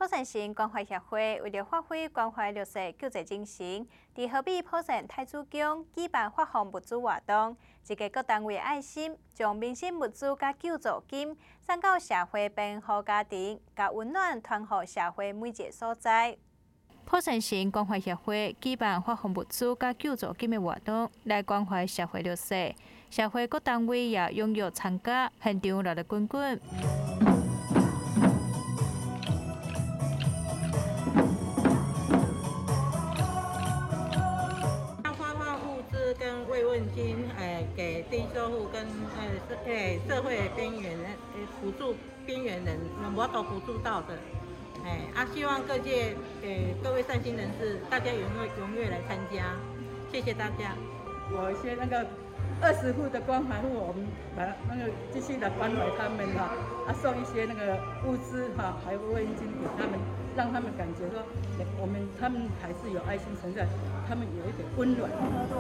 城县关怀协会为了发挥关怀弱势救济精神，伫河北浦城太子宫举办发放物资活动，一个各单位的爱心，将民生物资甲救助金送到社会边护家庭，甲温暖传予社会每一个所在。浦城县关怀协会举办发放物资甲救助金的活动，来关怀社会弱势。社会各单位也踊跃参加，现场热闹滚滚。 跟慰问金，给低收入跟社会边缘人辅助边缘人，我都辅助到的，希望各界各位善心人士，大家踊跃来参加，谢谢大家。 有一些那个20户的关怀户，我们把那个继续的关怀他们送一些那个物资还有慰问金给他们，让他们感觉说他们还是有爱心存在，他们有一点温暖。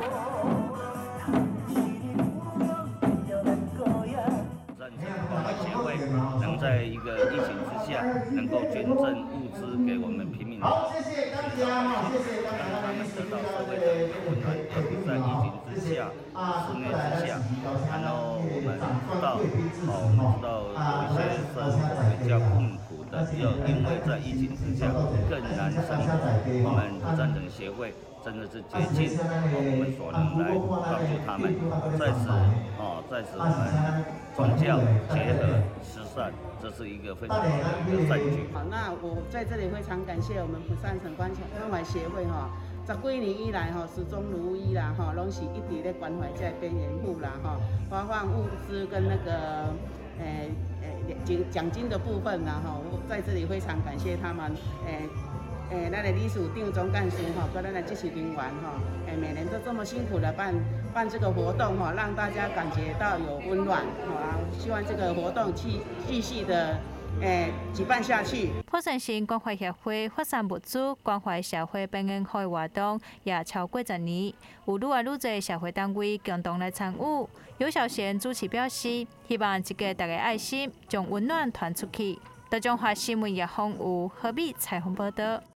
关怀协会能在一个疫情之下，能够捐赠物资给我们平民，好，谢谢大家，谢谢大家，让他们得到社会的一个温暖，特别在疫情之下、室内之下。然后我们知道有一些生活比较困苦的，因为在疫情之下更难生活。我们不赞成协会真的是竭尽我们所能来帮助他们，在此我们宗教结合慈善，这是一个非常好的一个善举。 好，那我在这里非常感谢我们福山省关怀协会10几年以来始终如一啦拢是一直在关怀这边缘户啦发放物资跟那个奖金的部分啦我在这里非常感谢他们咱的理事长总干事跟咱的支持人员每年都这么辛苦的办这个活动让大家感觉到有温暖希望这个活动继续的举办下去。 浦城县关怀协会发送物资关怀社会边缘户的活动也超过10年，有愈来愈多社会单位共同来参与。尤小贤主持表示，希望这个大家爱心将温暖传出去。大中华新闻叶丰有河北采访报道。